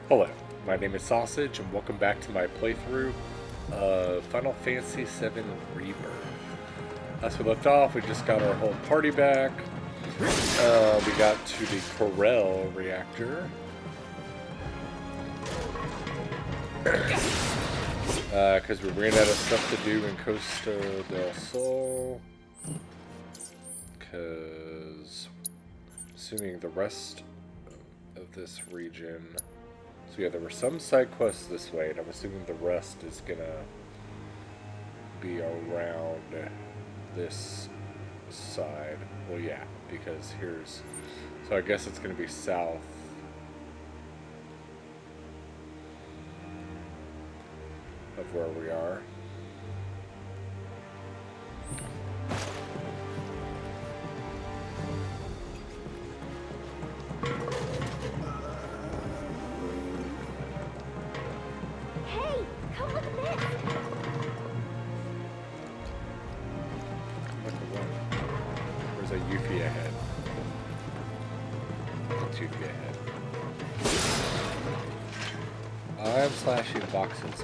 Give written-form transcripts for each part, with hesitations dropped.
Hello, my name is Sausage, and welcome back to my playthrough of Final Fantasy VII Rebirth. As we left off, we just got our whole party back. We got to the Corel reactor. Because we ran out of stuff to do in Costa del Sol. Because assuming the rest of this region... So yeah, there were some side quests this way, and I'm assuming the rest is gonna be around this side. Well, yeah, because here's... So I guess it's gonna be south of where we are. Hey, come look at this! Look at what? There's a Yuffie ahead. It's Yuffie ahead. I'm slashing boxes.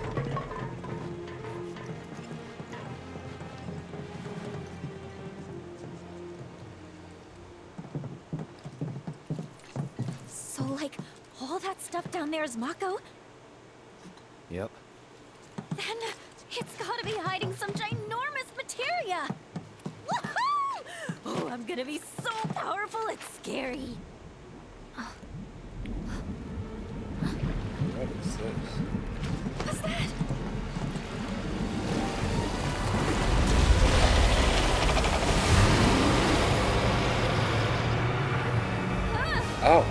So, like, all that stuff down there is Mako? Yep. Then it's gotta be hiding some ginormous materia! Woohoo! Oh, I'm gonna be so powerful, it's scary. What is this? What's that? Oh!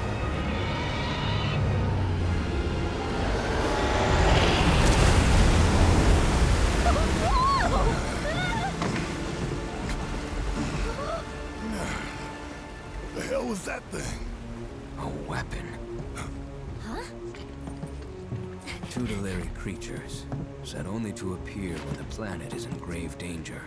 The hell was that thing? A weapon. Huh? Tutelary creatures, said only to appear when the planet is in grave danger.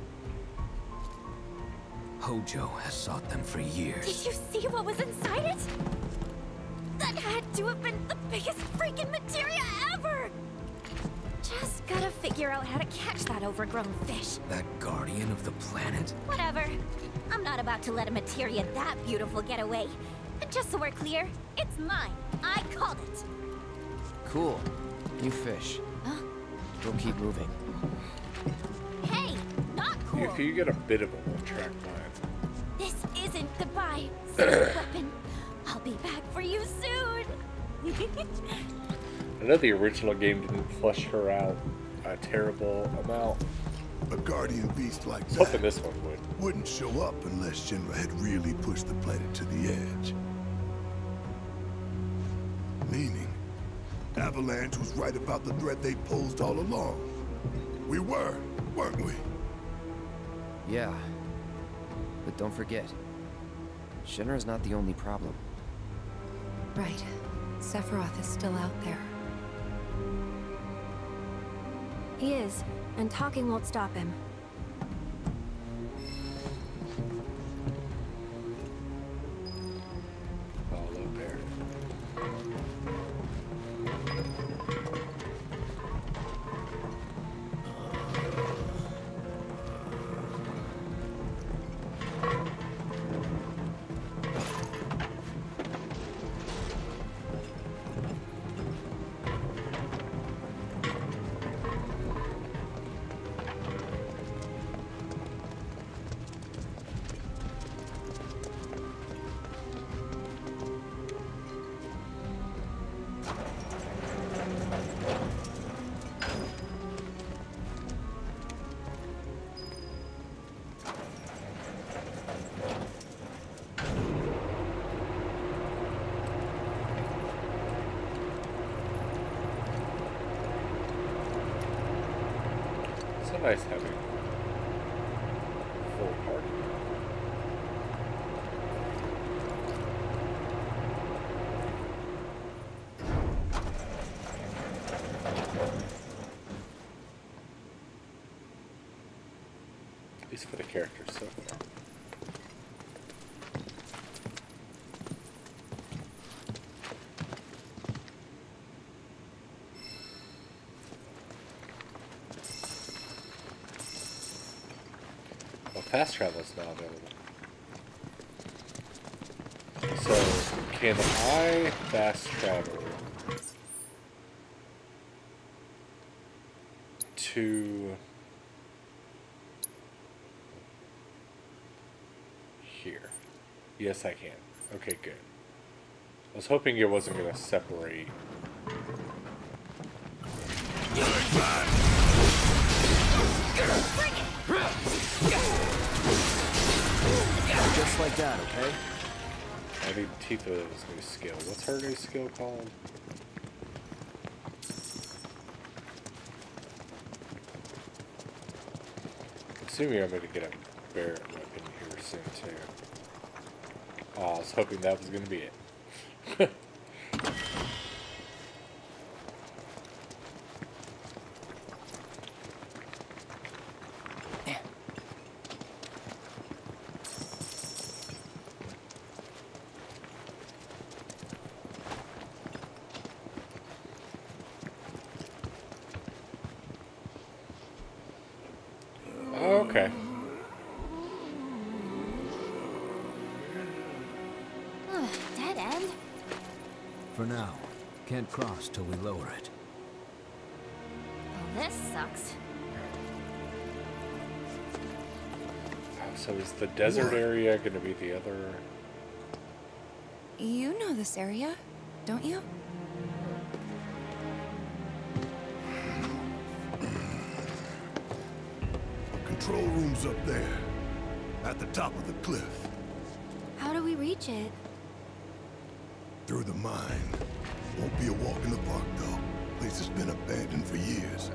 Hojo has sought them for years. Did you see what was inside it? That had to have been the biggest freaking materia ever! Just gotta figure out how to catch that overgrown fish. That guardian of the planet? Whatever. I'm not about to let a materia that beautiful get away. And just so we're clear, it's mine. I called it. Cool. You fish. Huh? We'll keep moving. Hey, not cool. Yuffie, you get a bit of a one-track mind. This isn't goodbye, secret weapon. I'll be back for you soon. I know the original game didn't flesh her out a terrible amount. A guardian beast like I was hoping that this one would. wouldn't show up unless Shinra had really pushed the planet to the edge. Meaning, Avalanche was right about the threat they posed all along. We were, weren't we? Yeah. But don't forget, Shinra's not the only problem. Right. Sephiroth is still out there. He is, and talking won't stop him. Follow bear. So nice having a full party. At least for the characters so far. fast travel is now available. So, can I fast travel to here? Yes, I can. Okay, good. I was hoping it wasn't going to separate. Just like that, okay? I need Tifa's new skill. What's her new skill called? Assuming I'm going to get a Barrett weapon here soon too. Oh, I was hoping that was going to be it. Okay. Dead end? For now. Can't cross till we lower it. Well, this sucks. So is the desert area going to be the other? You know this area, don't you? Control room's up there, at the top of the cliff. How do we reach it? Through the mine. Won't be a walk in the park, though. Place has been abandoned for years.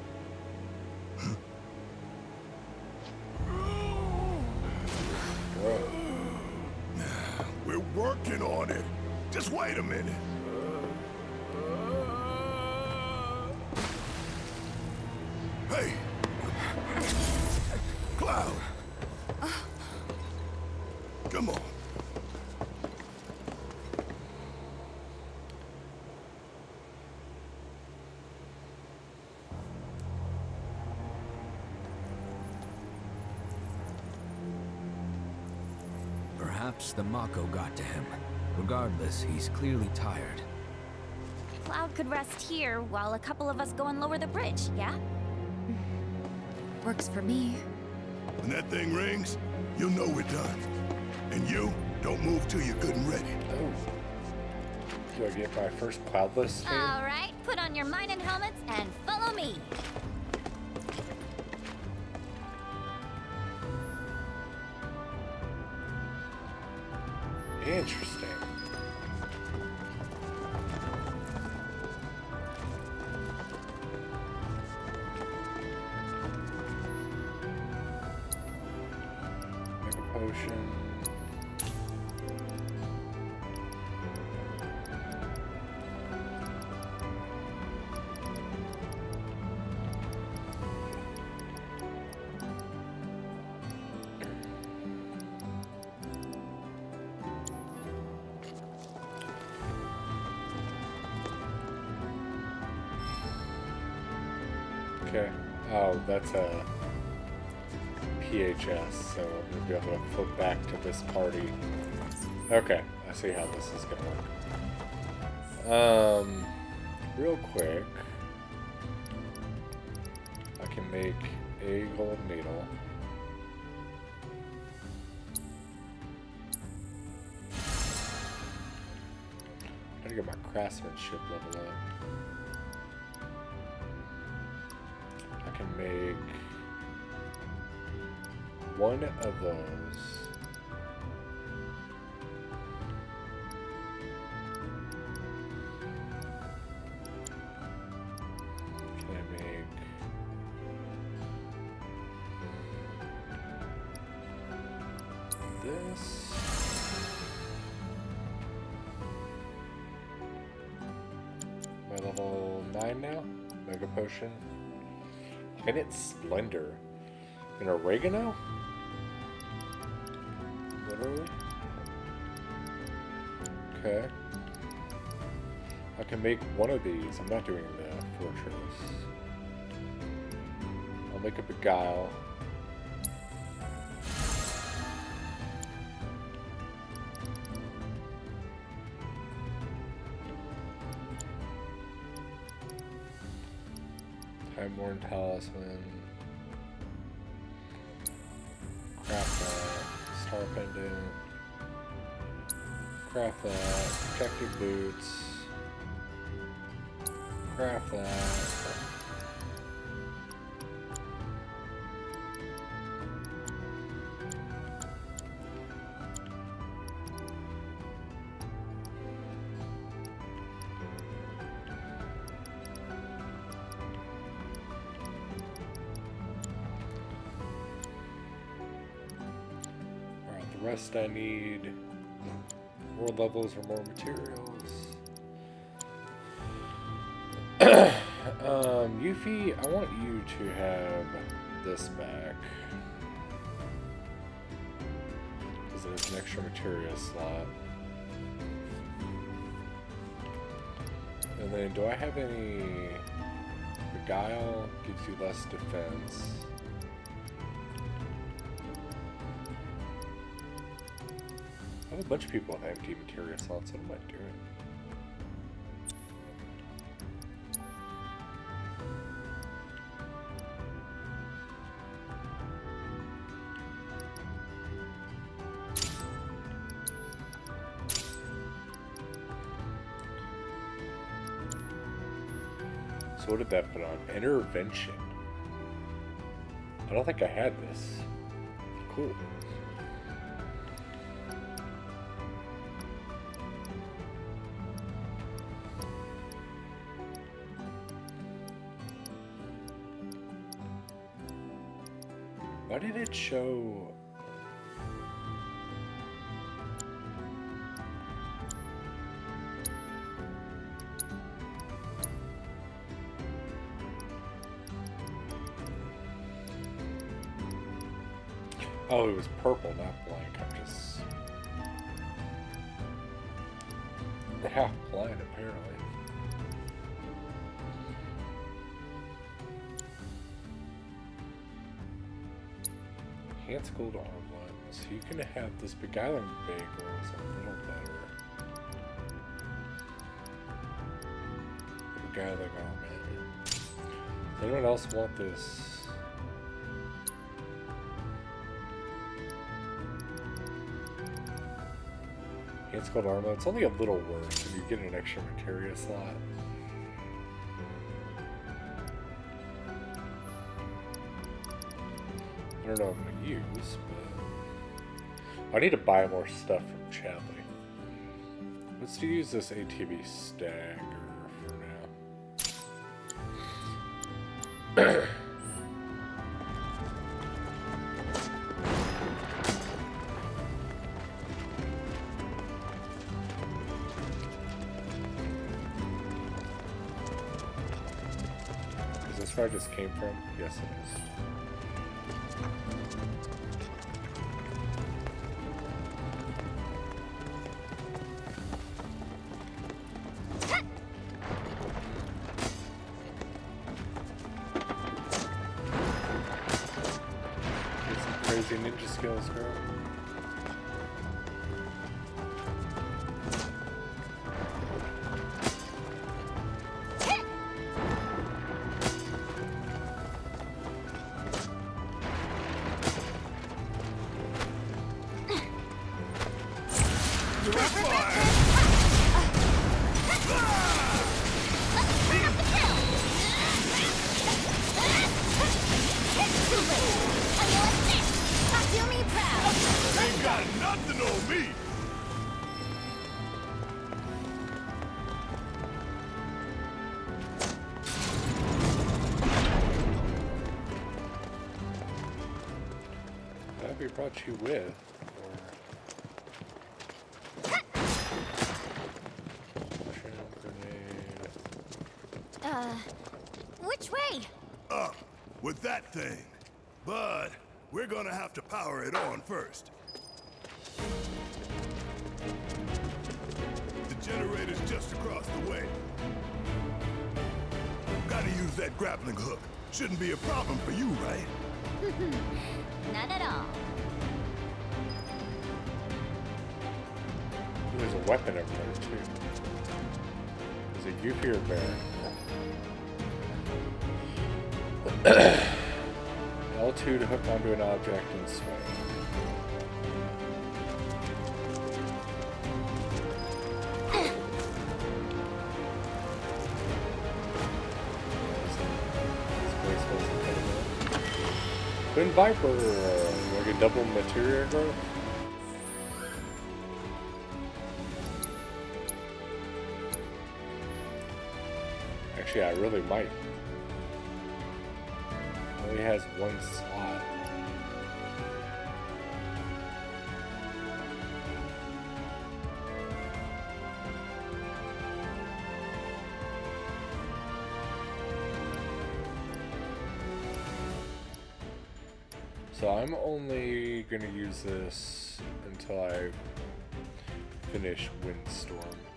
We're working on it. Just wait a minute. Hey! Cloud! Come on. Perhaps the Mako got to him. Regardless, he's clearly tired. Cloud could rest here while a couple of us go and lower the bridge, yeah? Works for me. When that thing rings, you'll know we're done. And you, don't move till you're good and ready. Oh. Do I get my first cloudless thing? Alright, put on your mining helmets and follow me. Interesting. Make a potion. Okay. Oh, that's a PHS, so I'm gonna be able to flip back to this party. Okay, I see how this is gonna work. Real quick, I can make a gold needle. I gotta get my craftsmanship level up. I can make one of those. Can I make this? Am I level 9 now? Mega potion. And it's Splendor. An oregano? Literally? Okay. I can make one of these. I'm not doing the fortress. I'll make a beguile. Timeworn Talisman. Craft that. Star Pendant. Craft that. Protective Boots. Craft that. Rest I need more levels or more materials. Yuffie, I want you to have this back. Because it has an extra material slot. And then do I have any... Beguile gives you less defense. I have a bunch of people with empty materia slots. What am I doing? So what did that put on? Intervention. I don't think I had this. Cool. Why did it show... Oh, it was purple, not blank. I'm just... half blind, apparently. Hand-schooled armlet. So you can have this beguiling bagel is a little better. Beguiling armlet. Does anyone else want this? Hand-schooled armlet. It's only a little worse if you get an extra materia slot. I don't know what I'm going to use, but I need to buy more stuff from Chadley. Let's use this ATB stagger for now. Is this where I just came from? Yes, it is. Ninja skills, girl. Brought you with, which way? Up, with that thing. But we're gonna have to power it on first. The generator's just across the way. Gotta use that grappling hook. Shouldn't be a problem for you, right? None at all. There's a weapon over there, too. There's a Yuffie or bear. L2 to hook onto an object and swing. Twin Viper! Like a double materia growth? Actually, I really might. Only has one slot. So I'm only going to use this until I finish Windstorm.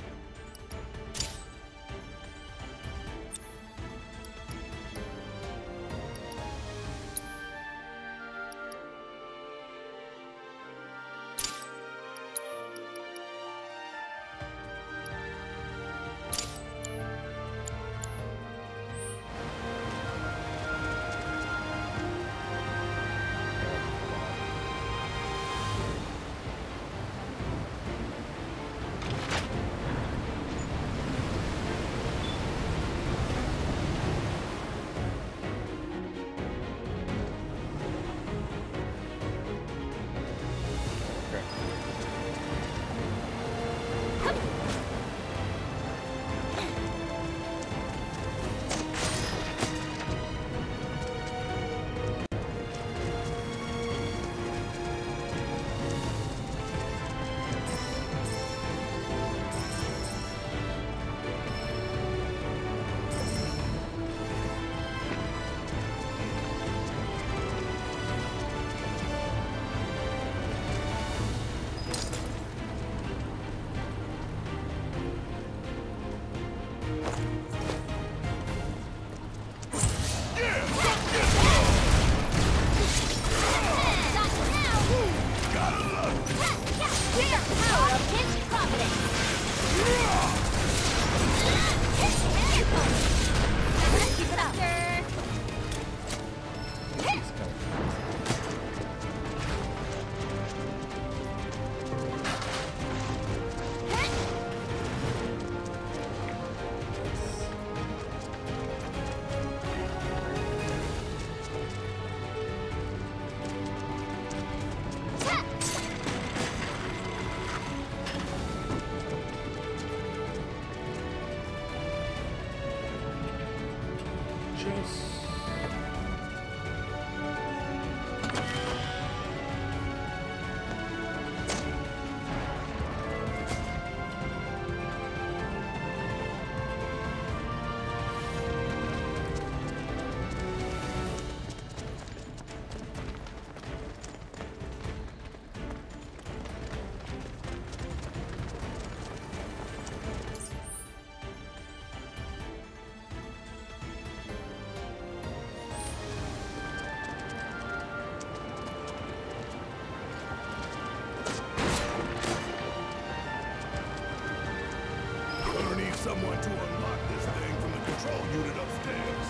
Someone to unlock this thing from the control unit upstairs.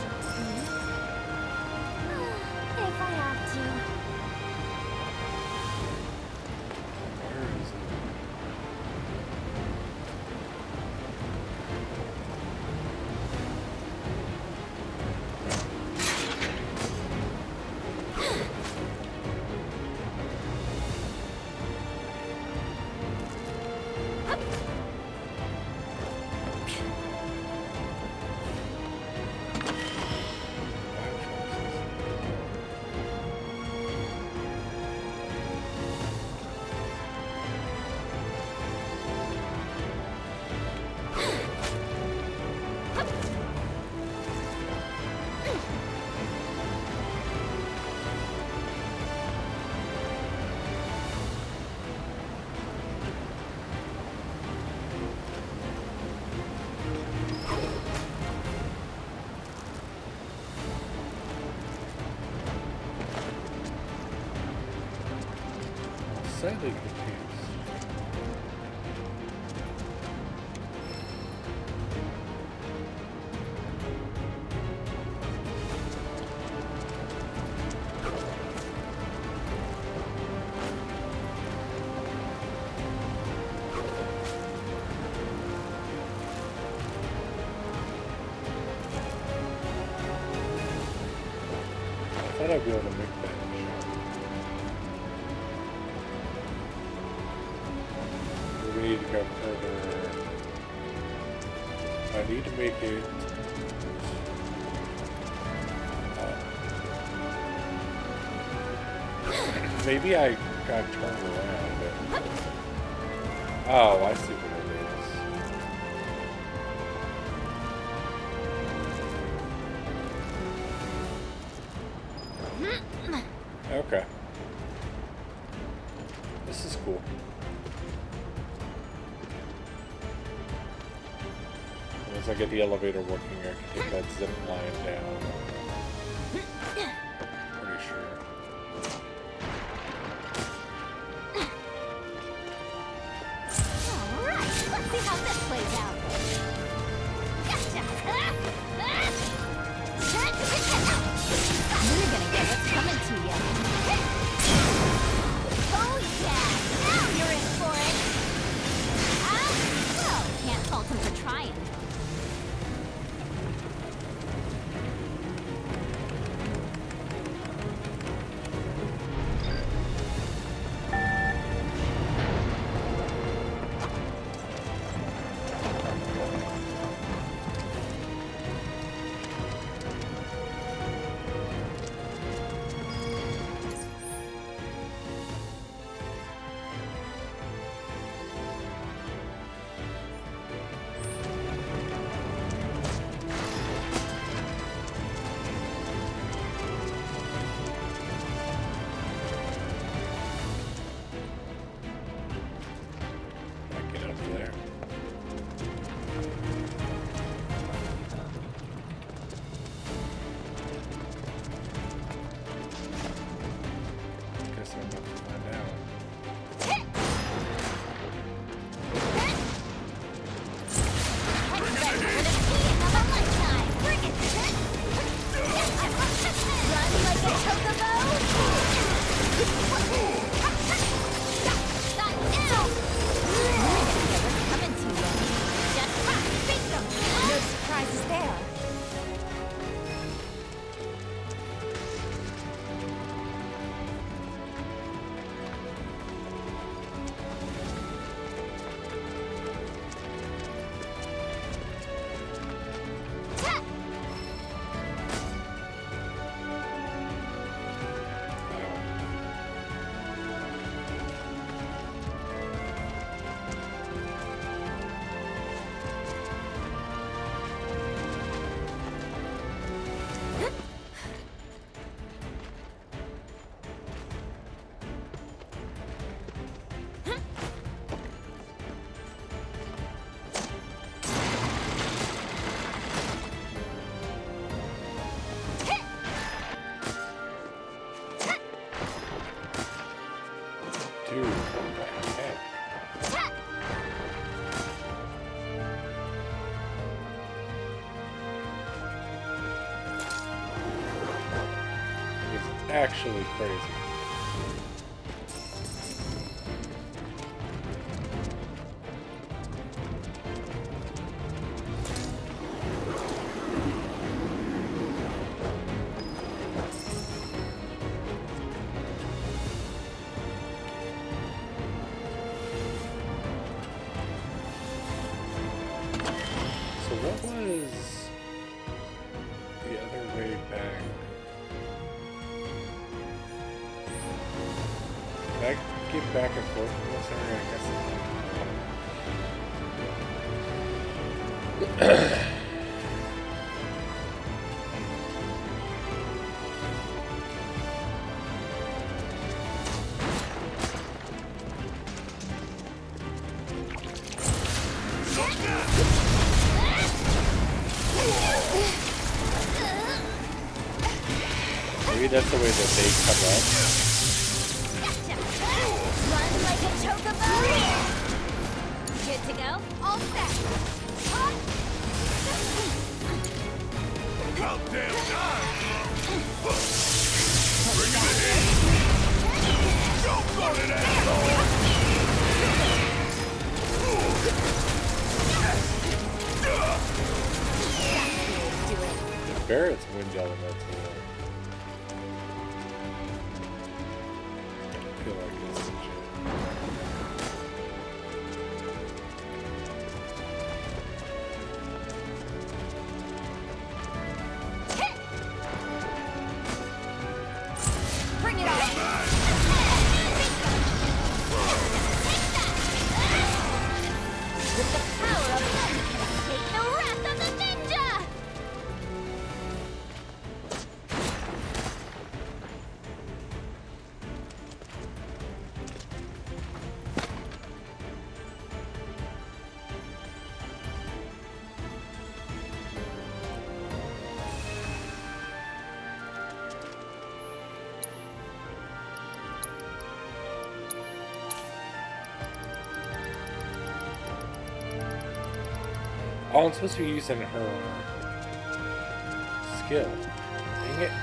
If I have to. Where is it? Slightly confused. thought I'd be able to make that jump. We need to go further. I need to make it. Maybe I got turned around. But... Oh, I see what it is. Okay. This is cool. Once I get the elevator working, I can take that zip line down. Pretty sure. Alright, let's see how this plays out. Gotcha! You're gonna get what's coming to you. Oh yeah! Now you're in for it! Well, can't fault him for trying. Actually crazy. So what was the other way back? Can I get back and forth from this area? I guess. Maybe that's the way that they come up. Run like a chocobo! Good to go? All set! About damn time! Bring it in! Jump on it, asshole! Do it. Barrett's wind elemental. Oh, I'm supposed to be using her skill. Dang it.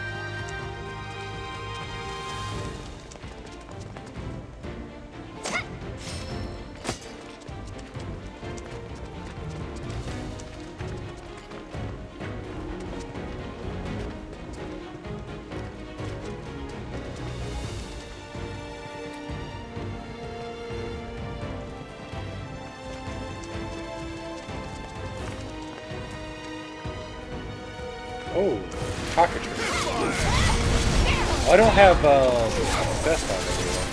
Oh, cockatrice. I don't have best on everyone.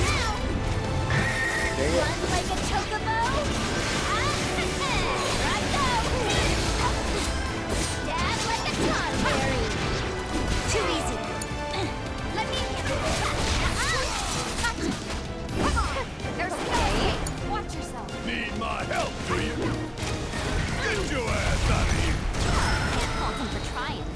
Dang it. Run like a chocobo. Here I go. Stab like a cloudberry. Too easy. Let me handle this. Gotcha. There's okay. Watch yourself. Need my help, do you? Get your ass out of here! Can't fault him for trying.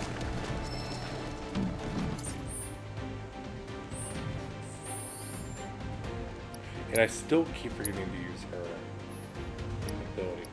And I still keep forgetting to use her ability.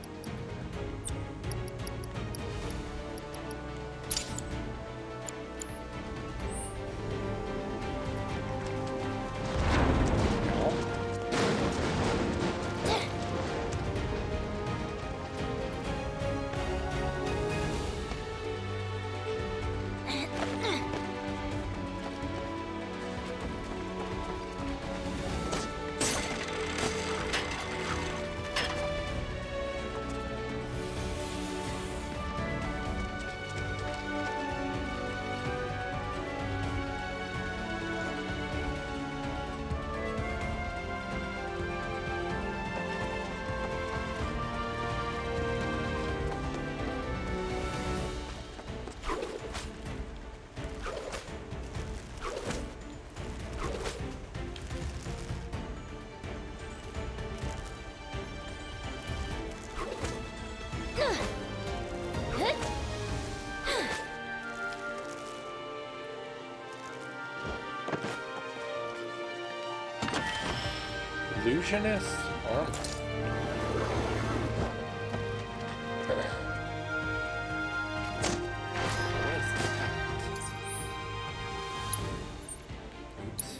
Illusionist armor. What is that? Oops.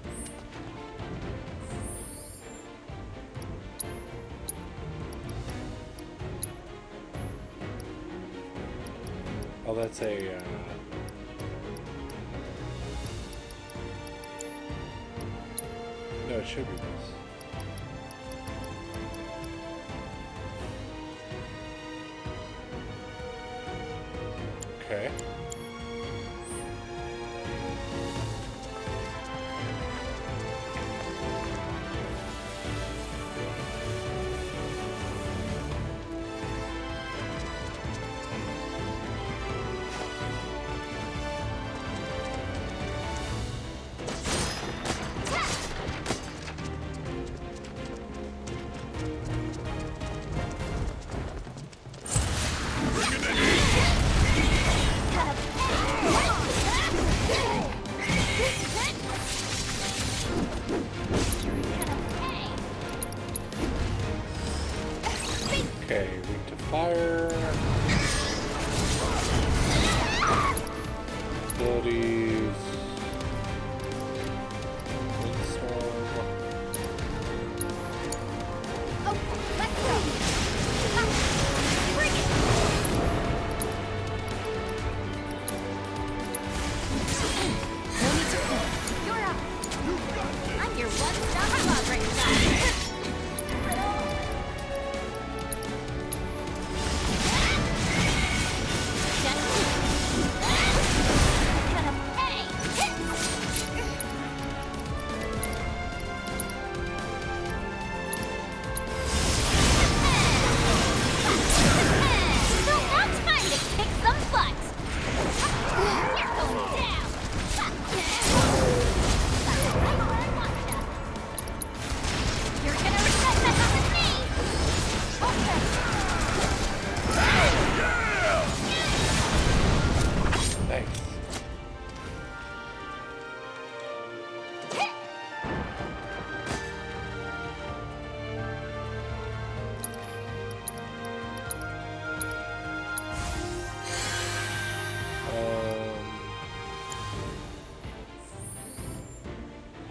Oh, that's a no, it should be this. Okay. Gonna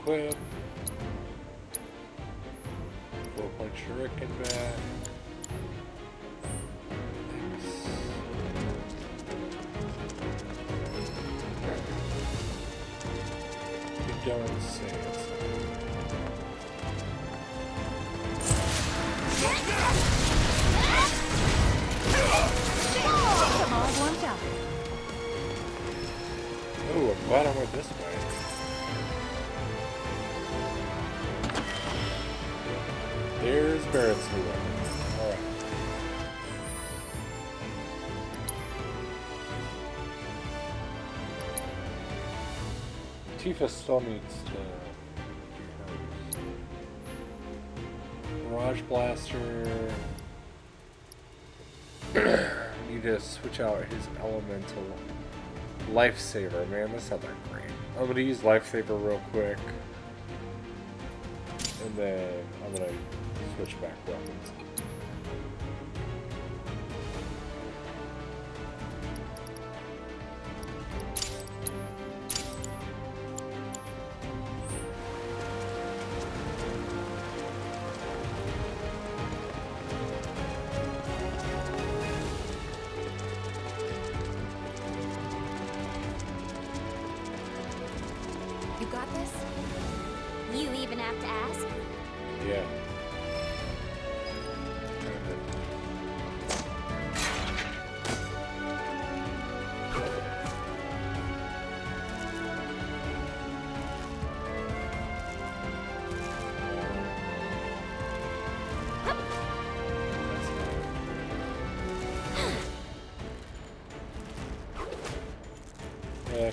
equip. Full point shuriken back. Don't say it. I'm all warmed up. Oh, I'm glad I went this way. There's Barrett's new weapon. Alright. Tifa still needs to do hers. Barrage Blaster. Need to switch out his elemental Lifesaver. Man, that's not that great. I'm gonna use Lifesaver real quick. And then I'm gonna switch back weapons. You got this? You even have to ask? Yeah. Yeah.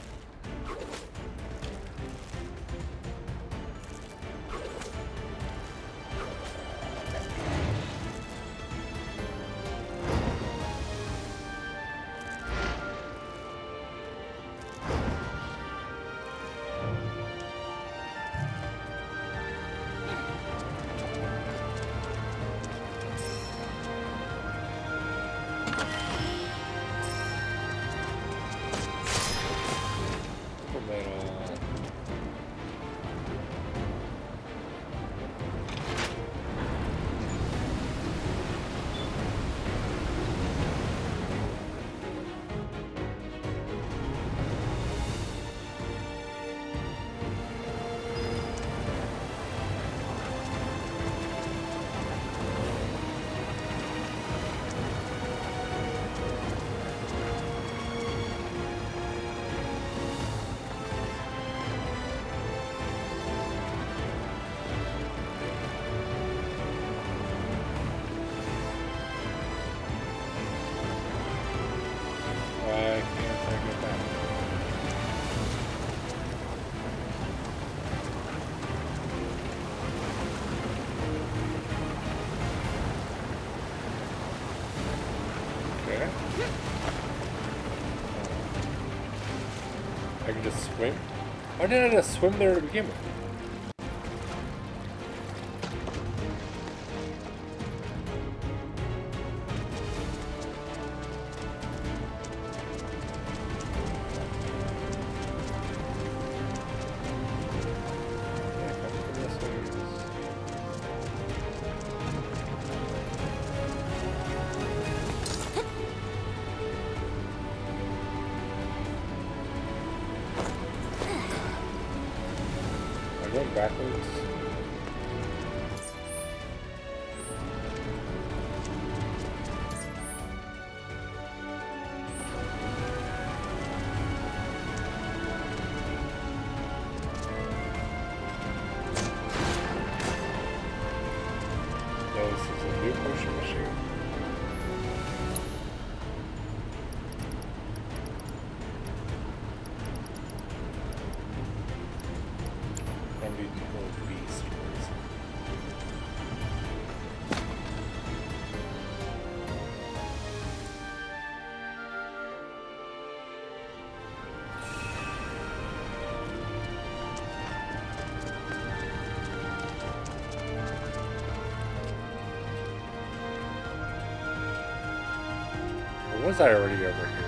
I can just swim? Why did I just swim there to begin with? Going backwards. No, this is a new potion machine. Or was I already over here?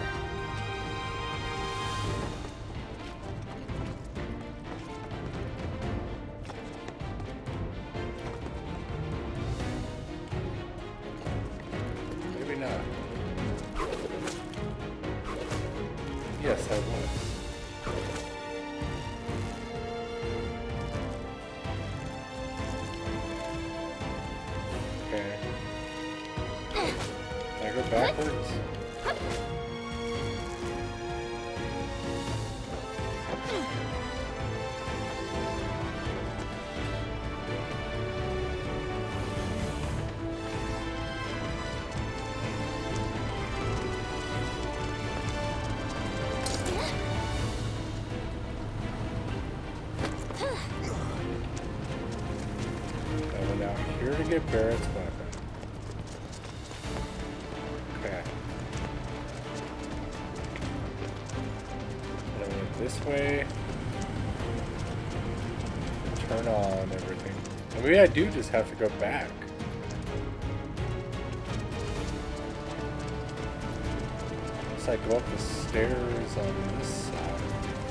Yes, I was. Okay. Can I go backwards? I went out here to get Barrett's weapon. Okay. And I went this way. Turn on everything. And maybe I do just have to go back. Unless I go up the stairs on this side.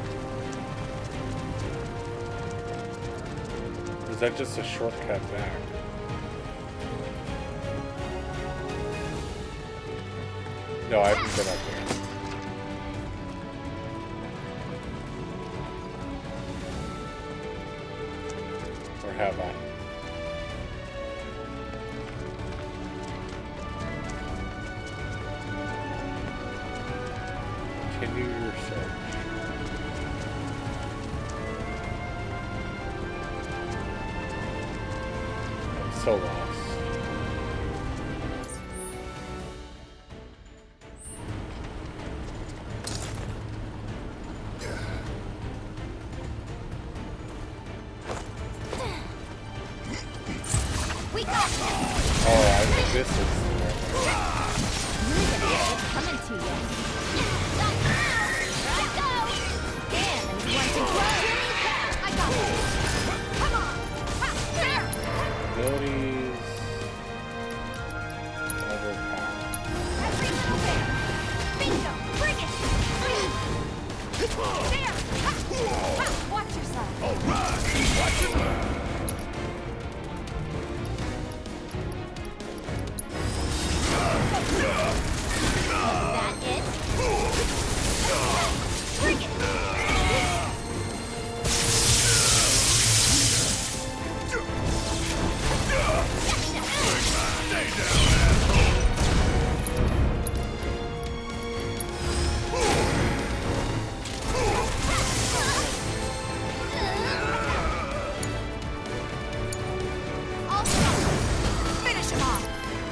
Is that just a shortcut back? No, I haven't been up there. Or have I? Continue your search. I'm so lost. We got this! Oh, I think this is. You're gonna get what's coming to you. Here I go! Damn, and you want to grow? I got this! Come on! Ha, there! Abilities. Overpower. Every little bit! Bingo! Bring it! There! Ha, ha, watch yourself! Alright, watch it. That it? Bring it! Finish him off!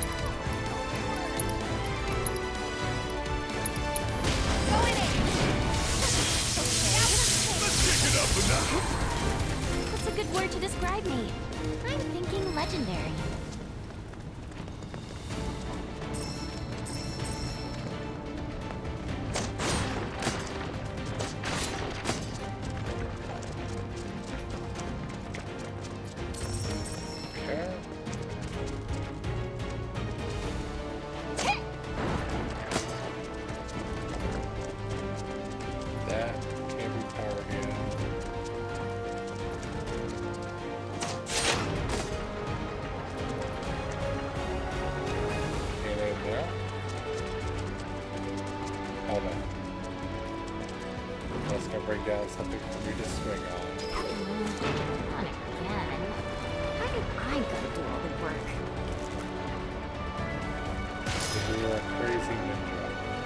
That's a good word to describe me. I'm thinking legendary. Okay. That can't be powered yet. Can't aim there. Hold on. That's gonna break down something for me to swing on. Not again. Why did I gotta do all the work? Because you're a crazy ninja.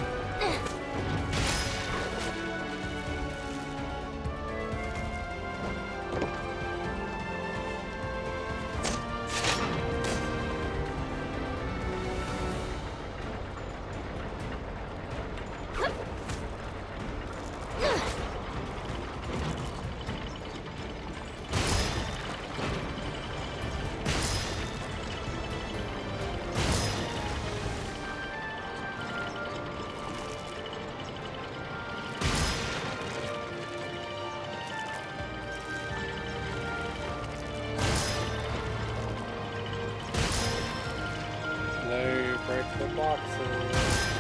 Play, break the boxes.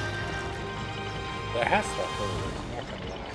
That has to hurt, I'm not gonna lie.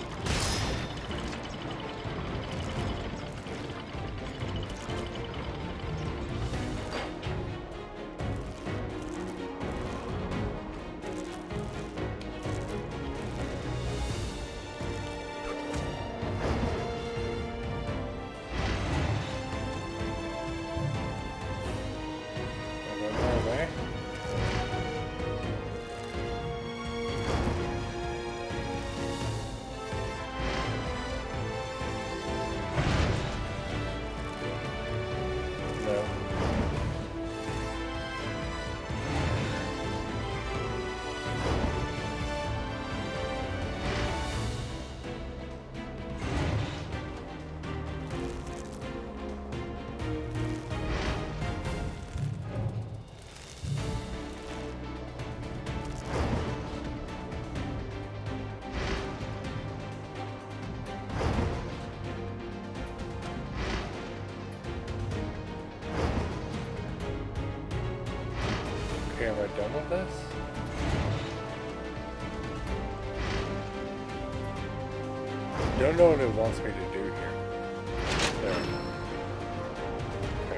am I done with this? Don't know what it wants me to do here. There. Okay.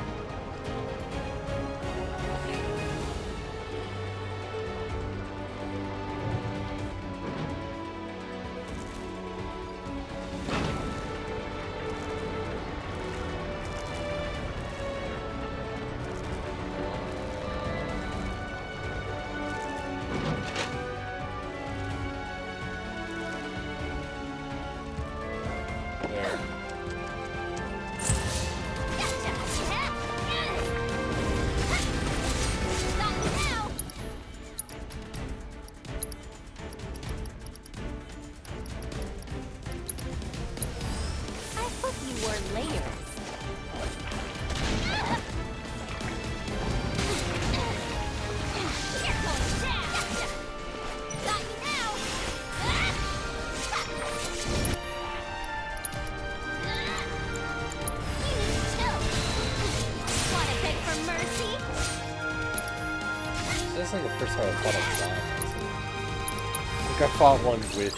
There. I hope you wore layers. You're going down. Got you now. You need chill. Wanna beg for mercy? This isn't the first time I've fought a bot. I think I fought one with,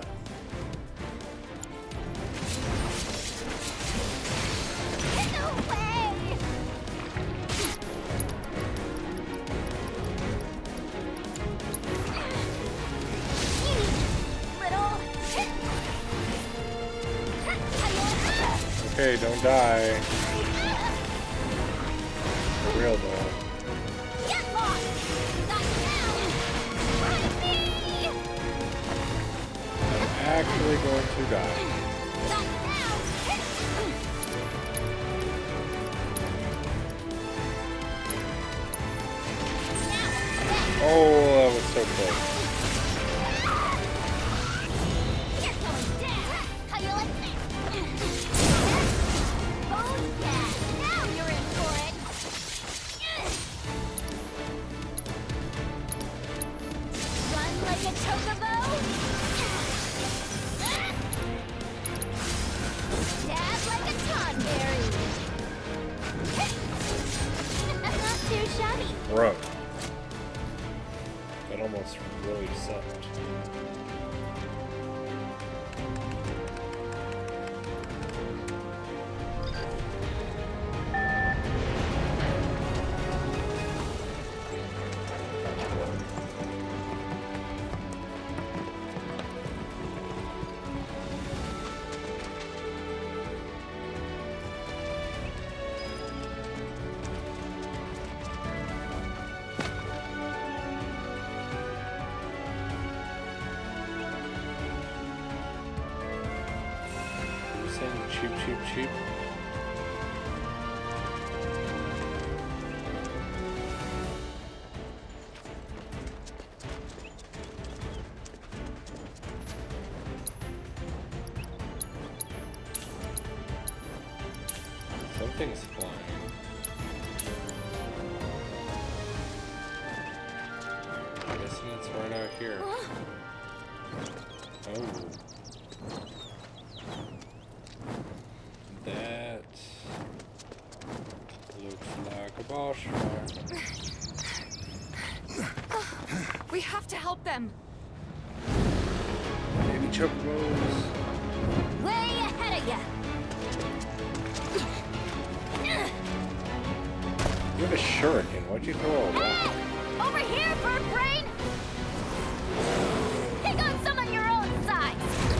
No way! You little... okay, don't die. For real though. Get lost! Got you now! Find me! I'm actually going to die. Got you now! Oh, that was so close. You're going down! How you like that? Oh yeah! Now you're in for it! Run like a chocobo? Stab like a tonberry! Not too shabby! Bro. That almost really sucked. Cheap, cheap, cheap. Something's flying. I'm guessing it's right out here. Oh. That looks like a boss fight. We have to help them. Baby choke rolls. Way ahead of ya! You have a shuriken. Why'd you throw a rock? Over here, bird brain! Pick on some of your own size!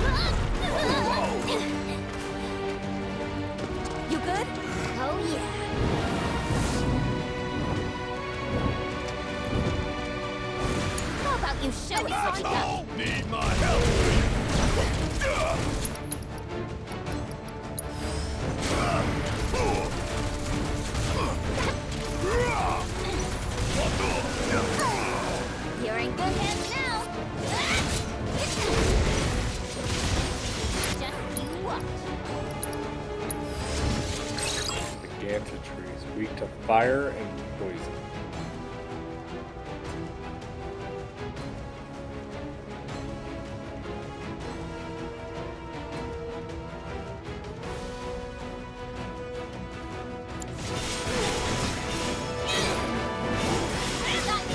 You good? Oh yeah. How about you show us what you got? Need my help. You're in good hands now. Just you watch. The Ganta tree is weak to fire and poison. Got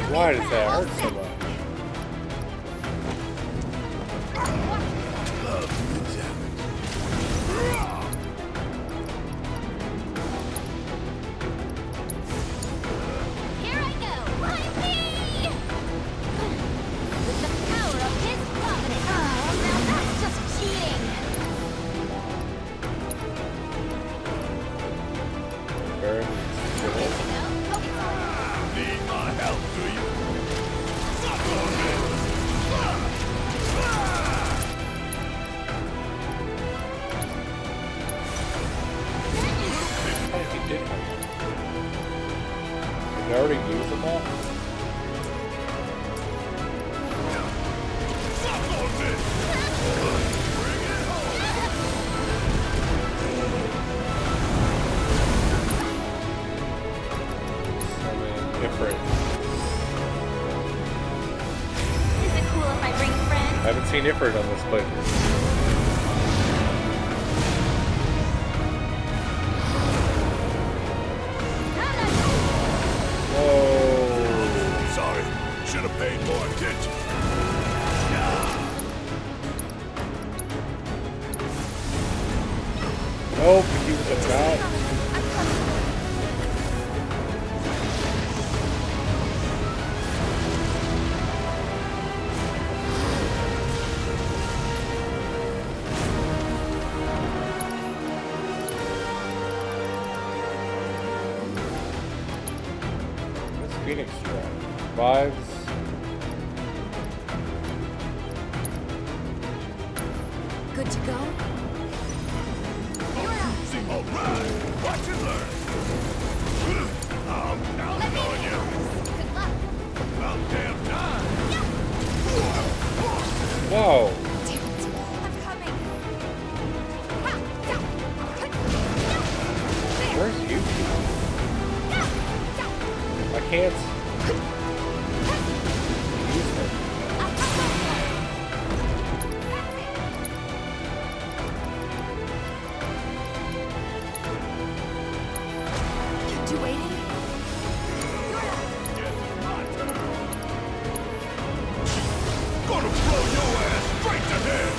Why does that hurt so much? Here I go! Fly me! With the power of his covenant. Oh, now that's just cheating. Burn. Okay to go. Okay. Need my help, do you? Suck on this! I think he did have one. Did I already use them all? Suck on this! Bring it home! I mean, different. Is it cool if I bring friends? I haven't seen Ifrit on this playthrough. Whoa. Sorry, should have paid more attention. Nope, he was about. What's Phoenix doing? Vibes. Good to go? All right, watch and learn. I'm counting on you. Good luck. About damn time. Whoa. I'm coming. Where's Yuki? I can't use her. Kept you waiting? Yes, it's my turn. Gonna blow your ass straight to hell.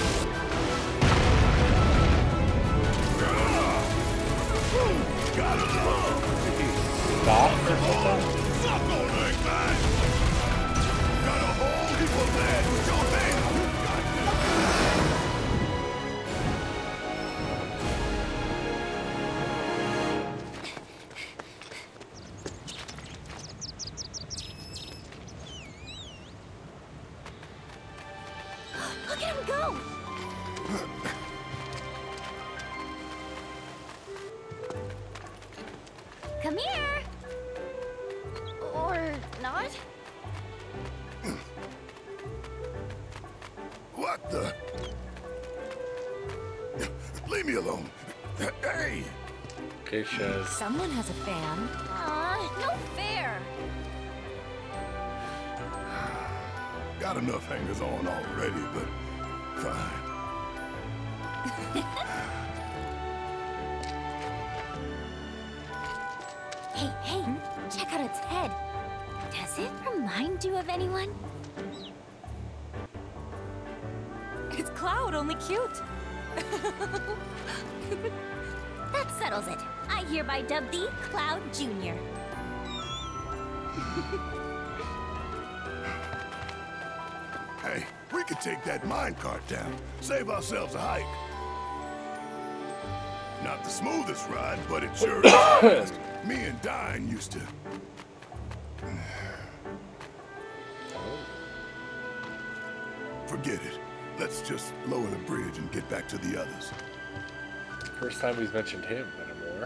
Gotta love. Did he stop or something? Suck on it, man. Got a whole heap of lead with your hand. Look at him go! Come here! Or not? What the? Leave me alone. Hey! Keisha's. Someone has a fan. No fair! Got enough hangers on already, but fine. Hey, check out its head. Does it remind you of anyone? It's Cloud, only cute. That settles it. I hereby dub thee Cloud Jr. Hey, we could take that minecart down. Save ourselves a hike. Not the smoothest ride, but it sure is fast. Me and Dine used to... Forget it. Let's just lower the bridge and get back to the others. First time he's mentioned him anymore.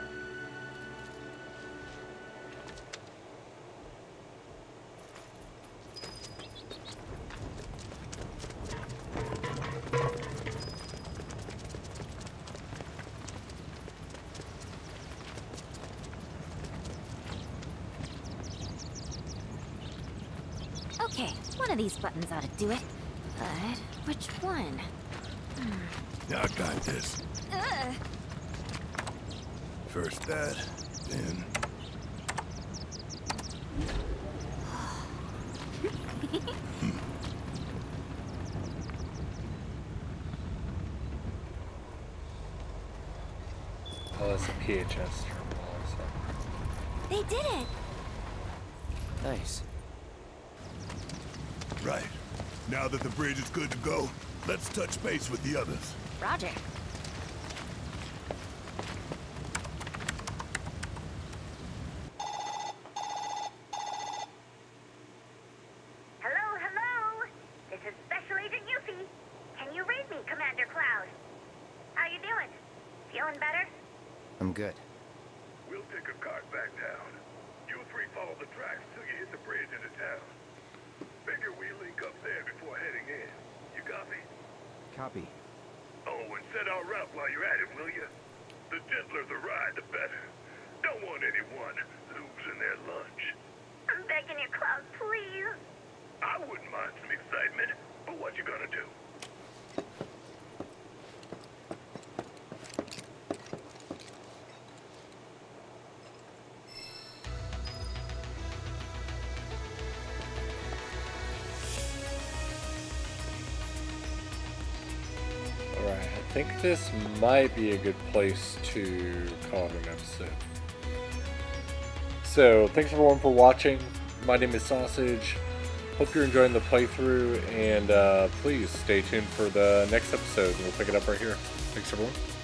Okay, one of these buttons ought to do it. But which one? I got this. Ugh. First that, then... PHS terminal. So. They did it! Nice. Right. Now that the bridge is good to go, let's touch base with the others. Roger. Hello, hello! This is Special Agent Yuffie. Can you read me, Commander Cloud? How you doing? Feeling better? I'm good. We'll take a cart back down. You three follow the tracks till you hit the bridge into town. Figure we link up there before heading in. You copy? Copy. Oh, and set our route while you're at it, will you? The gentler the ride, the better. Don't want anyone losing their lunch. I'm begging you, Cloud, please. I wouldn't mind some excitement, but what you gonna do? Alright, I think this might be a good place to call it an episode. So, thanks everyone for watching. My name is Sausage. Hope you're enjoying the playthrough, and please stay tuned for the next episode. We'll pick it up right here. Thanks everyone.